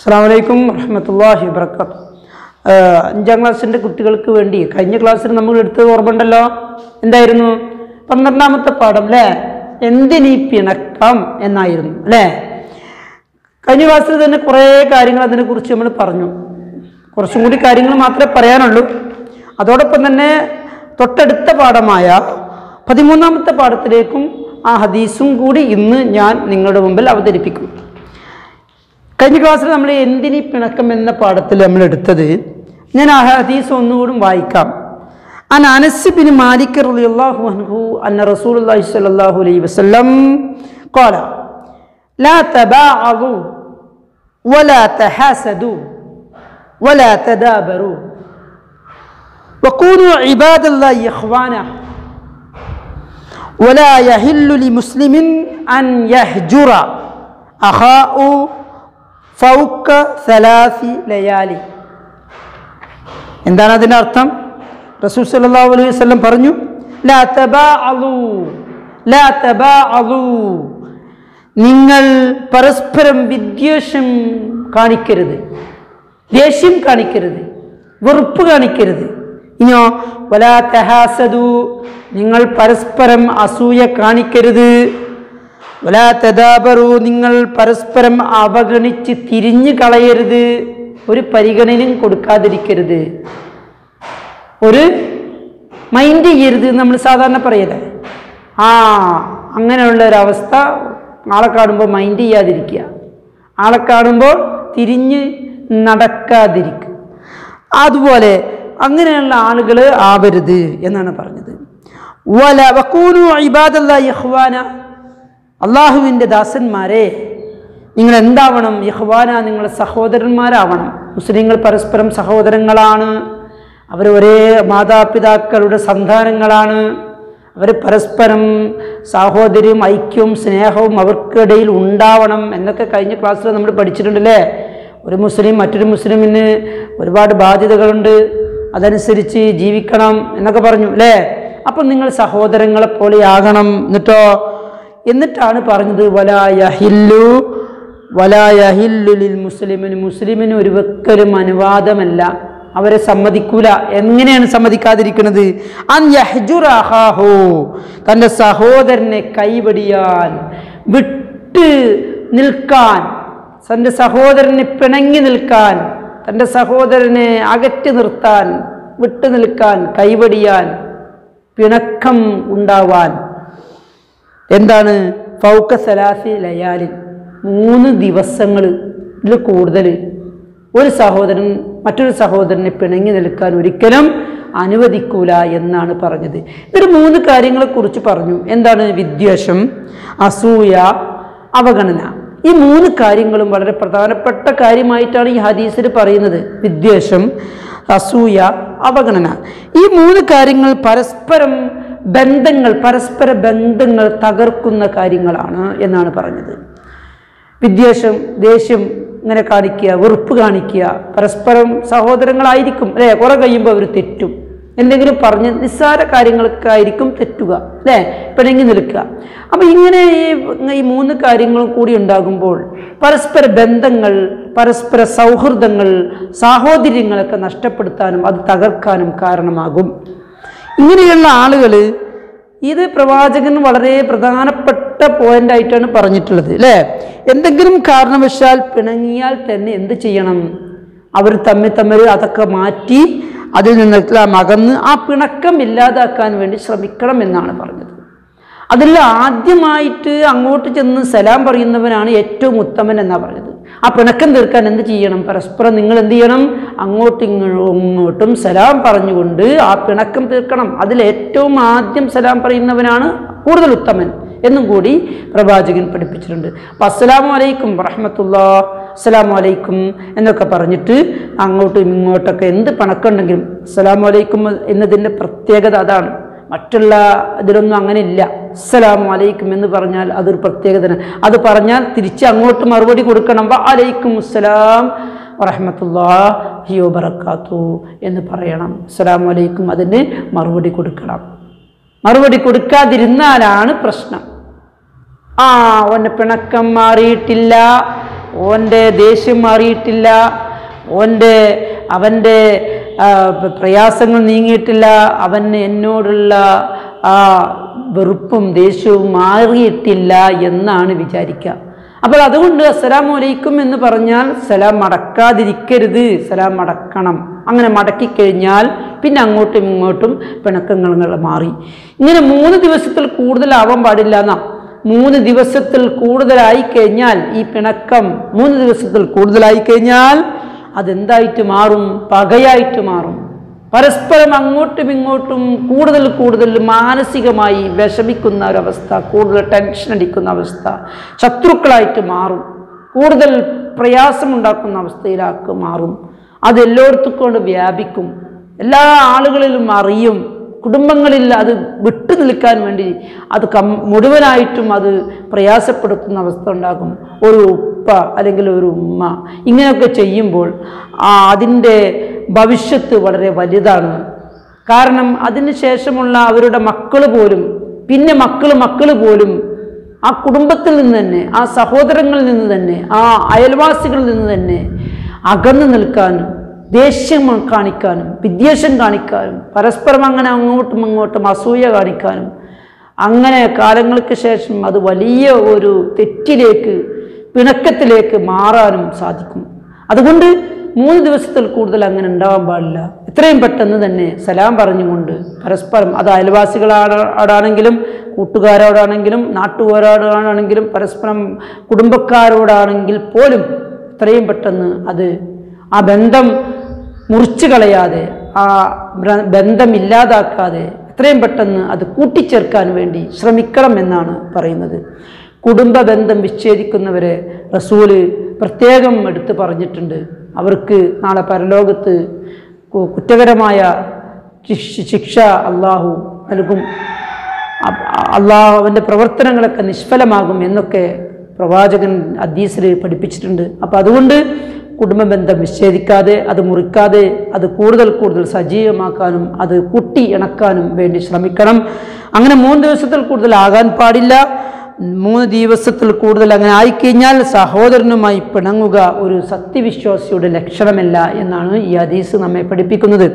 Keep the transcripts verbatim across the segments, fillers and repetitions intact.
അസ്സലാമു അലൈക്കും വറഹ്മത്തുള്ളാഹി വബറകാതുഹു. അഞ്ചാം ക്ലാസ്സിൻ്റെ കുട്ടികൾക്ക് വേണ്ടി കഴിഞ്ഞ ക്ലാസ്സിൽ നമ്മൾ എടുത്തത് ഓർമ്മയുണ്ടല്ലോ, എന്തായിരുന്നു? പന്ത്രണ്ടാമത്തെ പാഠം അല്ലേ, എന്തിനീ പിണക്കം എന്നായിരുന്നു അല്ലേ. കഴിഞ്ഞ ക്ലാസ്സിൽ തന്നെ കുറേ കാര്യങ്ങൾ അതിനെക്കുറിച്ച് നമ്മൾ പറഞ്ഞു. കുറച്ചും കൂടി കാര്യങ്ങൾ മാത്രമേ പറയാനുള്ളൂ. അതോടൊപ്പം തന്നെ തൊട്ടടുത്ത പാഠമായ പതിമൂന്നാമത്തെ പാഠത്തിലേക്കും ആ ഹദീസും കൂടി ഇന്ന് ഞാൻ നിങ്ങളുടെ മുമ്പിൽ അവതരിപ്പിക്കും. കഴിഞ്ഞ ക്ലാസ്സിൽ നമ്മൾ എന്തിനീ പിണക്കം എന്ന പാഠത്തിൽ നമ്മൾ എടുത്തത്, ഞാൻ ആ ഹദീസ് ഒന്നുകൂടി വായിക്കാം. അൻ അനസ് ബിൻ മാലിക് റളിയല്ലാഹു അൻഹു അന്ന റസൂലുള്ളാഹി സ്വല്ലല്ലാഹു അലൈഹി വസല്ലം ഖാല ലാ തബാഅദു വലാ തഹാസദു വലാ തദാബറു വകൂനു ഇബാദല്ലാഹി ഇഖ്വാന വലാ യഹില്ലു ലിമുസ്ലിമിൻ അൻ യഹ്ജുറ അഖാഉ ഫൗക സലാസി ലയാലി. എന്താണ് അതിൻ്റെ അർത്ഥം? റസൂൽ സല്ലല്ലാഹു അലൈഹി വസല്ലം പറഞ്ഞു, ലാ തബാഅദു ലാ തബാഅദു, നിങ്ങൾ പരസ്പരം വിദ്വേഷം കാണിക്കരുത്, ദേഷ്യം കാണിക്കരുത്, വെറുപ്പ് കാണിക്കരുത്. ഇനിയോ വലാ തഹാസദു, നിങ്ങൾ പരസ്പരം അസൂയ കാണിക്കരുത്. വലാ തദാബറു, നിങ്ങൾ പരസ്പരം അവഗണിച്ച് തിരിഞ്ഞു കളയരുത്, ഒരു പരിഗണനയും കൊടുക്കാതിരിക്കരുത്, ഒരു മൈൻഡ് ചെയ്യരുത് നമ്മൾ സാധാരണ പറയല്ലേ. ആ അങ്ങനെയുള്ള ഒരവസ്ഥ ആളെ കാണുമ്പോൾ മൈൻഡ് ചെയ്യാതിരിക്കുക, ആളെ കാണുമ്പോൾ തിരിഞ്ഞ് നടക്കാതിരിക്കുക, അതുപോലെ അങ്ങനെയുള്ള ആളുകൾ ആവരുത് എന്നാണ് പറഞ്ഞത്. വല വകൂനു ഇബാദല്ലാഹി ഇഖ്വാന, അള്ളാഹുവിൻ്റെ ദാസന്മാരെ നിങ്ങൾ എന്താവണം? ഇഖ്വാന, നിങ്ങൾ സഹോദരന്മാരാവണം. മുസ്ലിങ്ങൾ പരസ്പരം സഹോദരങ്ങളാണ്, അവർ ഒരേ മാതാപിതാക്കളുടെ സന്താനങ്ങളാണ്, അവർ പരസ്പരം സാഹോദര്യവും ഐക്യവും സ്നേഹവും അവർക്കിടയിൽ ഉണ്ടാവണം എന്നൊക്കെ കഴിഞ്ഞ ക്ലാസ്സിൽ നമ്മൾ പഠിച്ചിട്ടുണ്ടല്ലേ. ഒരു മുസ്ലിം മറ്റൊരു മുസ്ലിമിന് ഒരുപാട് ബാധ്യതകളുണ്ട്, അതനുസരിച്ച് ജീവിക്കണം എന്നൊക്കെ പറഞ്ഞു അല്ലേ. അപ്പം നിങ്ങൾ സഹോദരങ്ങളെ പോലെയാകണം. എന്നിട്ടോ എന്നിട്ടാണ് പറഞ്ഞത് വലാ യഹില്ലു വലാ യഹില്ലു ലിൽ മുസ്ലിമിന്, മുസ്ലിമിന് ഒരു വെക്കലും അനുവാദമല്ല, അവരെ സമ്മതിക്കൂല. എങ്ങനെയാണ് സമ്മതിക്കാതിരിക്കുന്നത്? അൻ യഹ്ജുറ അഖാഹു, തൻ്റെ സഹോദരനെ കൈവടിയാൻ, വിട്ട് നിൽക്കാൻ, തൻ്റെ സഹോദരനെ പിണങ്ങി നിൽക്കാൻ, തൻ്റെ സഹോദരനെ അകറ്റി നിർത്താൻ, വിട്ടു നിൽക്കാൻ, കൈവടിയാൻ, പിണക്കം ഉണ്ടാവാൻ. എന്താണ്? ഫൗക സലാസി ലയാലിൻ, മൂന്ന് ദിവസങ്ങൾ ഇതിൽ കൂടുതൽ ഒരു സഹോദരൻ മറ്റൊരു സഹോദരനെ പിണങ്ങി നിൽക്കാൻ ഒരിക്കലും അനുവദിക്കൂല എന്നാണ് പറഞ്ഞത്. ഇതൊരു മൂന്ന് കാര്യങ്ങളെക്കുറിച്ച് പറഞ്ഞു. എന്താണ്? വിദ്വേഷം, അസൂയ, അവഗണന. ഈ മൂന്ന് കാര്യങ്ങളും വളരെ പ്രധാനപ്പെട്ട കാര്യമായിട്ടാണ് ഈ ഹദീസിൽ പറയുന്നത്. വിദ്വേഷം, അസൂയ, അവഗണന. ഈ മൂന്ന് കാര്യങ്ങൾ പരസ്പരം ബന്ധങ്ങൾ പരസ്പര ബന്ധങ്ങൾ തകർക്കുന്ന കാര്യങ്ങളാണ് എന്നാണ് പറഞ്ഞത്. വിദ്വേഷം, ദേഷ്യം ഇങ്ങനെ കാണിക്കുക, വെറുപ്പ് കാണിക്കുക, പരസ്പരം സഹോദരങ്ങളായിരിക്കും അല്ലേ, കുറെ കഴിയുമ്പോൾ അവർ തെറ്റും, എന്തെങ്കിലും പറഞ്ഞ് നിസ്സാര കാര്യങ്ങൾക്കായിരിക്കും തെറ്റുക അല്ലേ, പിണങ്ങി നിൽക്കുക. അപ്പം ഇങ്ങനെ ഈ ഈ മൂന്ന് കാര്യങ്ങളും കൂടി ഉണ്ടാകുമ്പോൾ പരസ്പര ബന്ധങ്ങൾ, പരസ്പര സൗഹൃദങ്ങൾ, സാഹോദര്യങ്ങളൊക്കെ നഷ്ടപ്പെടുത്താനും അത് തകർക്കാനും കാരണമാകും. ഇങ്ങനെയുള്ള ആളുകൾ, ഇത് പ്രവാചകൻ വളരെ പ്രധാനപ്പെട്ട പോയിന്റായിട്ടാണ് പറഞ്ഞിട്ടുള്ളത് അല്ലേ. എന്തെങ്കിലും കാരണവശാൽ പിണങ്ങിയാൽ തന്നെ എന്ത് ചെയ്യണം? അവർ തമ്മിൽ തമ്മിൽ അതൊക്കെ മാറ്റി അതിൽ നിന്നെല്ലാം അകന്ന് ആ പിണക്കം ഇല്ലാതാക്കാൻ വേണ്ടി ശ്രമിക്കണം എന്നാണ് പറഞ്ഞത്. അതിൽ ആദ്യമായിട്ട് അങ്ങോട്ട് ചെന്ന് സലാം പറയുന്നവനാണ് ഏറ്റവും ഉത്തമൻ എന്നാണ് പറഞ്ഞത്. ആ പിണക്കം തീർക്കാൻ എന്ത് ചെയ്യണം? പരസ്പരം നിങ്ങൾ എന്ത് ചെയ്യണം? അങ്ങോട്ടും ഇങ്ങോട്ടും സലാം പറഞ്ഞുകൊണ്ട് ആ പിണക്കം തീർക്കണം. അതിൽ ഏറ്റവും ആദ്യം സലാം പറയുന്നവനാണ് കൂടുതൽ ഉത്തമൻ എന്നും കൂടി പ്രവാചകൻ പഠിപ്പിച്ചിട്ടുണ്ട്. അപ്പം അസ്സലാമു അലൈക്കും വറഹ്മത്തുള്ളാഹി, അസ്സലാമു അലൈക്കും എന്നൊക്കെ പറഞ്ഞിട്ട് അങ്ങോട്ടും ഇങ്ങോട്ടൊക്കെ എന്ത് പിണക്കുണ്ടെങ്കിലും അസ്സലാമു അലൈക്കും എന്നതിൻ്റെ പ്രത്യേകത അതാണ്. മറ്റുള്ള ഇതിലൊന്നും അങ്ങനെ ഇല്ല. അസ്സലാമു അലൈക്കും എന്ന് പറഞ്ഞാൽ അതൊരു പ്രത്യേകത. അത് പറഞ്ഞാൽ തിരിച്ച് അങ്ങോട്ട് മറുപടി കൊടുക്കണം. വ അലൈക്കും അസ്സലാം വറഹ്മത്തുള്ളാഹി വബറകാതുഹു എന്ന് പറയണം. അസ്സലാമു അലൈക്കും അതിന് മറുപടി കൊടുക്കണം. മറുപടി കൊടുക്കാതിരുന്നാലാണ് പ്രശ്നം. ആ ഓൻ്റെ പിണക്കം മാറിയിട്ടില്ല, ഓൻ്റെ ദേഷ്യം മാറിയിട്ടില്ല, ഓൻ്റെ അവൻ്റെ പ്രയാസങ്ങൾ നീങ്ങിയിട്ടില്ല, അവന് എന്നോടുള്ള ആ വെറുപ്പും ദേഷ്യവും മാറിയിട്ടില്ല എന്നാണ് വിചാരിക്കുക. അപ്പോൾ അതുകൊണ്ട് അസ്സലാമു അലൈക്കും എന്ന് പറഞ്ഞാൽ സലാം മടക്കാതിരിക്കരുത്, സലാം മടക്കണം. അങ്ങനെ മടക്കിക്കഴിഞ്ഞാൽ പിന്നെ അങ്ങോട്ടും ഇങ്ങോട്ടും പിണക്കങ്ങൾ മാറി. ഇങ്ങനെ മൂന്ന് ദിവസത്തിൽ കൂടുതലാവാൻ പാടില്ല എന്നാ. മൂന്ന് ദിവസത്തിൽ കൂടുതലായി കഴിഞ്ഞാൽ ഈ പിണക്കം മൂന്ന് ദിവസത്തിൽ കൂടുതലായി കഴിഞ്ഞാൽ അതെന്തായിട്ട് മാറും? പകയായിട്ട് മാറും. പരസ്പരം അങ്ങോട്ടും ഇങ്ങോട്ടും കൂടുതൽ കൂടുതൽ മാനസികമായി വിഷമിക്കുന്ന ഒരവസ്ഥ, കൂടുതൽ ടെൻഷൻ അടിക്കുന്ന അവസ്ഥ, ശത്രുക്കളായിട്ട് മാറും, കൂടുതൽ പ്രയാസമുണ്ടാക്കുന്ന അവസ്ഥയിലാക്കി മാറും. അത് എല്ലായിടത്തും കൊണ്ട് വ്യാപിക്കും, എല്ലാ ആളുകളിലും അറിയും. കുടുംബങ്ങളിൽ അത് വിട്ടു നിൽക്കാൻ വേണ്ടി അത് കം മുഴുവനായിട്ടും അത് പ്രയാസപ്പെടുത്തുന്ന അവസ്ഥ ഉണ്ടാകും. ഒരു ഉപ്പ അല്ലെങ്കിൽ ഒരു ഉമ്മ ഇങ്ങനെയൊക്കെ ചെയ്യുമ്പോൾ ആ അതിൻ്റെ ഭവിഷ്യത്ത് വളരെ വലുതാണ്. കാരണം അതിന് ശേഷമുള്ള അവരുടെ മക്കൾ പോലും, പിന്നെ മക്കൾ മക്കൾ പോലും ആ കുടുംബത്തിൽ നിന്ന് തന്നെ, ആ സഹോദരങ്ങളിൽ നിന്ന് തന്നെ, ആ അയൽവാസികളിൽ നിന്ന് തന്നെ അകന്നു നിൽക്കാനും ദേഷ്യം കാണിക്കാനും വിദ്വേഷം കാണിക്കാനും പരസ്പരം അങ്ങനെ അങ്ങോട്ടും ഇങ്ങോട്ടും അസൂയ കാണിക്കാനും അങ്ങനെ കാലങ്ങൾക്ക് ശേഷം അത് വലിയ ഒരു തെറ്റിലേക്ക്, പിണക്കത്തിലേക്ക് മാറാനും സാധിക്കും. അതുകൊണ്ട് മൂന്ന് ദിവസത്തിൽ കൂടുതൽ അങ്ങനെ ഉണ്ടാവാൻ പാടില്ല. എത്രയും പെട്ടെന്ന് തന്നെ സലാം പറഞ്ഞുകൊണ്ട് പരസ്പരം, അത് അയൽവാസികളോടാണെങ്കിലും കൂട്ടുകാരോടാണെങ്കിലും നാട്ടുകാരോടാണെങ്കിലും പരസ്പരം കുടുംബക്കാരോടാണെങ്കിൽ പോലും എത്രയും പെട്ടെന്ന് അത് ആ ബന്ധം മുറിച്ചു കളയാതെ, ആ ബന്ധം ഇല്ലാതാക്കാതെ എത്രയും പെട്ടെന്ന് അത് കൂട്ടിച്ചേർക്കാൻ വേണ്ടി ശ്രമിക്കണം എന്നാണ് പറയുന്നത്. കുടുംബ ബന്ധം വിച്ഛേദിക്കുന്നവരെ റസൂല് പ്രത്യേകം എടുത്ത് പറഞ്ഞിട്ടുണ്ട്. അവർക്ക് നാളെ പരലോകത്ത് കുറ്റകരമായ ശിക്ഷ അള്ളാഹു നൽകും, അള്ളാഹു അവൻ്റെ പ്രവർത്തനങ്ങളൊക്കെ നിഷ്ഫലമാകും എന്നൊക്കെ പ്രവാചകൻ ഹദീസിൽ പഠിപ്പിച്ചിട്ടുണ്ട്. അപ്പോൾ അതുകൊണ്ട് കുടുംബബന്ധം വിച്ഛേദിക്കാതെ, അത് മുറിക്കാതെ, അത് കൂടുതൽ കൂടുതൽ സജീവമാക്കാനും അത് കൂട്ടി ഇണക്കാനും വേണ്ടി ശ്രമിക്കണം. അങ്ങനെ മൂന്ന് ദിവസത്തിൽ കൂടുതൽ ആകാൻ പാടില്ല. മൂന്ന് ദിവസത്തിൽ കൂടുതൽ അങ്ങനെ ആയിക്കഴിഞ്ഞാൽ സഹോദരനുമായി പിണങ്ങുക ഒരു സത്യവിശ്വാസിയുടെ ലക്ഷണമല്ല എന്നാണ് ഈ ഹദീസ് നമ്മെ പഠിപ്പിക്കുന്നത്.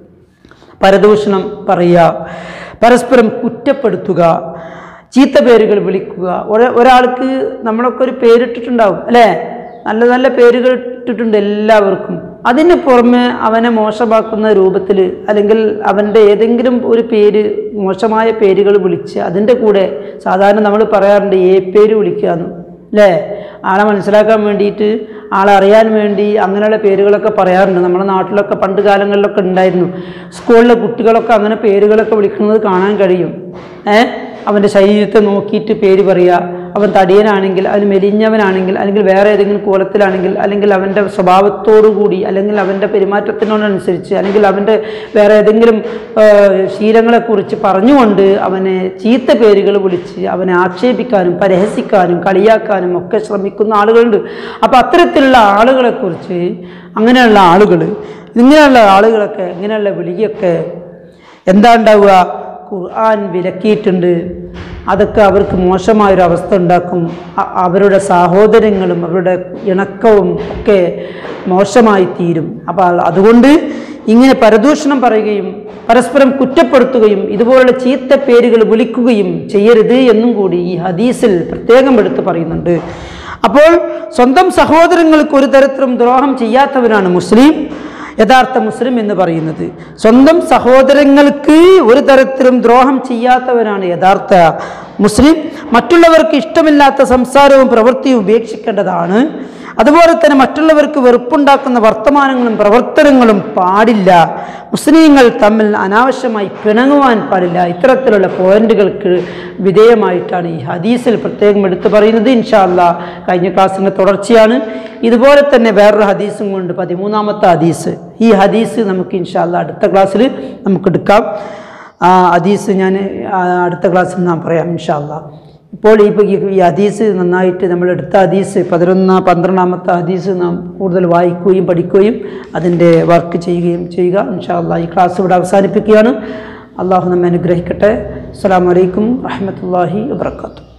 പരദൂഷണം പറയുക, പരസ്പരം കുറ്റപ്പെടുത്തുക, ചീത്ത പേരുകൾ വിളിക്കുക. ഒരാൾക്ക് നമ്മളൊക്കെ ഒരു പേരിട്ടിട്ടുണ്ടാവും അല്ലേ, നല്ല നല്ല പേരുകൾ ഇട്ടിട്ടുണ്ട് എല്ലാവർക്കും. അതിന് പുറമെ അവനെ മോശമാക്കുന്ന രൂപത്തിൽ അല്ലെങ്കിൽ അവൻ്റെ ഏതെങ്കിലും ഒരു പേര്, മോശമായ പേരുകൾ വിളിച്ച് അതിൻ്റെ കൂടെ സാധാരണ നമ്മൾ പറയാറുണ്ട് ഏ പേര് വിളിക്കുക എന്ന് അല്ലേ, ആളെ മനസ്സിലാക്കാൻ വേണ്ടിയിട്ട്, ആളെ അറിയാൻ വേണ്ടി അങ്ങനെയുള്ള പേരുകളൊക്കെ പറയാറുണ്ട്. നമ്മുടെ നാട്ടിലൊക്കെ പണ്ട് കാലങ്ങളിലൊക്കെ ഉണ്ടായിരുന്നു. സ്കൂളിലെ കുട്ടികളൊക്കെ അങ്ങനെ പേരുകളൊക്കെ വിളിക്കുന്നത് കാണാൻ കഴിയും. ഏഹ് അവൻ്റെ ശരീരത്തെ നോക്കിയിട്ട് പേര് പറയുക. അവൻ തടിയനാണെങ്കിൽ, അവൻ മെലിഞ്ഞവനാണെങ്കിൽ, അല്ലെങ്കിൽ വേറെ ഏതെങ്കിലും കോലത്തിലാണെങ്കിൽ, അല്ലെങ്കിൽ അവൻ്റെ സ്വഭാവത്തോടുകൂടി, അല്ലെങ്കിൽ അവൻ്റെ പെരുമാറ്റത്തിനോടനുസരിച്ച്, അല്ലെങ്കിൽ അവൻ്റെ വേറെ ഏതെങ്കിലും ശീലങ്ങളെക്കുറിച്ച് പറഞ്ഞുകൊണ്ട് അവനെ ചീത്ത പേരുകൾ വിളിച്ച് അവനെ ആക്ഷേപിക്കാനും പരിഹസിക്കാനും കളിയാക്കാനും ഒക്കെ ശ്രമിക്കുന്ന ആളുകളുണ്ട്. അപ്പോൾ അത്തരത്തിലുള്ള ആളുകളെക്കുറിച്ച്, അങ്ങനെയുള്ള ആളുകൾ, ഇങ്ങനെയുള്ള ആളുകളൊക്കെ, ഇങ്ങനെയുള്ള വിളിയൊക്കെ എന്താ ഉണ്ടാവുക? ഖുർആൻ വിലക്കിയിട്ടുണ്ട്. അതൊക്കെ അവർക്ക് മോശമായൊരവസ്ഥ ഉണ്ടാക്കും. അവരുടെ സഹോദരങ്ങളും അവരുടെ ഇണക്കവും ഒക്കെ മോശമായി തീരും. അപ്പോൾ അതുകൊണ്ട് ഇങ്ങനെ പരദൂഷണം പറയുകയും പരസ്പരം കുറ്റപ്പെടുത്തുകയും ഇതുപോലുള്ള ചീത്ത പേരുകൾ വിളിക്കുകയും ചെയ്യരുത് എന്നും കൂടി ഈ ഹദീസിൽ പ്രത്യേകം എടുത്ത് പറയുന്നുണ്ട്. അപ്പോൾ സ്വന്തം സഹോദരങ്ങൾക്ക് ഒരു തരത്തിലും ദ്രോഹം ചെയ്യാത്തവനാണ് മുസ്ലിം, യഥാർത്ഥ മുസ്ലിം എന്ന് പറയുന്നത്. സ്വന്തം സഹോദരങ്ങൾക്ക് ഒരു തരത്തിലും ദ്രോഹം ചെയ്യാത്തവനാണ് യഥാർത്ഥ മുസ്ലിം. മറ്റുള്ളവർക്ക് ഇഷ്ടമില്ലാത്ത സംസാരവും പ്രവൃത്തിയും ഉപേക്ഷിക്കേണ്ടതാണ്. അതുപോലെ തന്നെ മറ്റുള്ളവർക്ക് വെറുപ്പുണ്ടാക്കുന്ന വർത്തമാനങ്ങളും പ്രവർത്തനങ്ങളും പാടില്ല. മുസ്ലിങ്ങൾ തമ്മിൽ അനാവശ്യമായി പിണങ്ങുവാൻ പാടില്ല. ഇത്തരത്തിലുള്ള പോയിന്റുകൾക്ക് വിധേയമായിട്ടാണ് ഈ ഹദീസിൽ പ്രത്യേകം എടുത്തു പറയുന്നത്. ഇൻഷാ അല്ലാഹ് കഴിഞ്ഞ ക്ലാസ്സിൻ്റെ തുടർച്ചയാണ്. ഇതുപോലെ തന്നെ വേറൊരു ഹദീസും കൊണ്ട്, പതിമൂന്നാമത്തെ ഹദീസ്. ഈ ഹദീസ് നമുക്ക് ഇൻഷാ അല്ലാഹ് അടുത്ത ക്ലാസ്സിൽ നമുക്ക് എടുക്കാം. ആ ഹദീസ് ഞാൻ അടുത്ത ക്ലാസ്സിൽ നാം പറയാം ഇൻഷാ അല്ലാഹ്. ഇപ്പോൾ ഈ ഈ ഹദീസ് നന്നായിട്ട് നമ്മൾ എടുത്ത ഹദീസ് പതിനൊന്ന് പന്ത്രണ്ടാമത്തെ ഹദീസ് നാം കൂടുതൽ വായിക്കുകയും പഠിക്കുകയും അതിൻ്റെ വർക്ക് ചെയ്യുകയും ചെയ്യുക ഇൻഷാ അല്ലാഹ്. ഈ ക്ലാസ് ഇവിടെ അവസാനിപ്പിക്കുകയാണ്. അള്ളാഹു നമ്മെ അനുഗ്രഹിക്കട്ടെ. അസ്സലാമു അലൈക്കും വറഹ്മത്തുള്ളാഹി വബറകാതുഹു.